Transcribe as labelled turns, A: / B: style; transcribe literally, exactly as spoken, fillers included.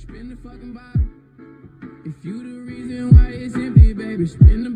A: Spin the fucking bottle. If you the reason why it's empty, baby, spin the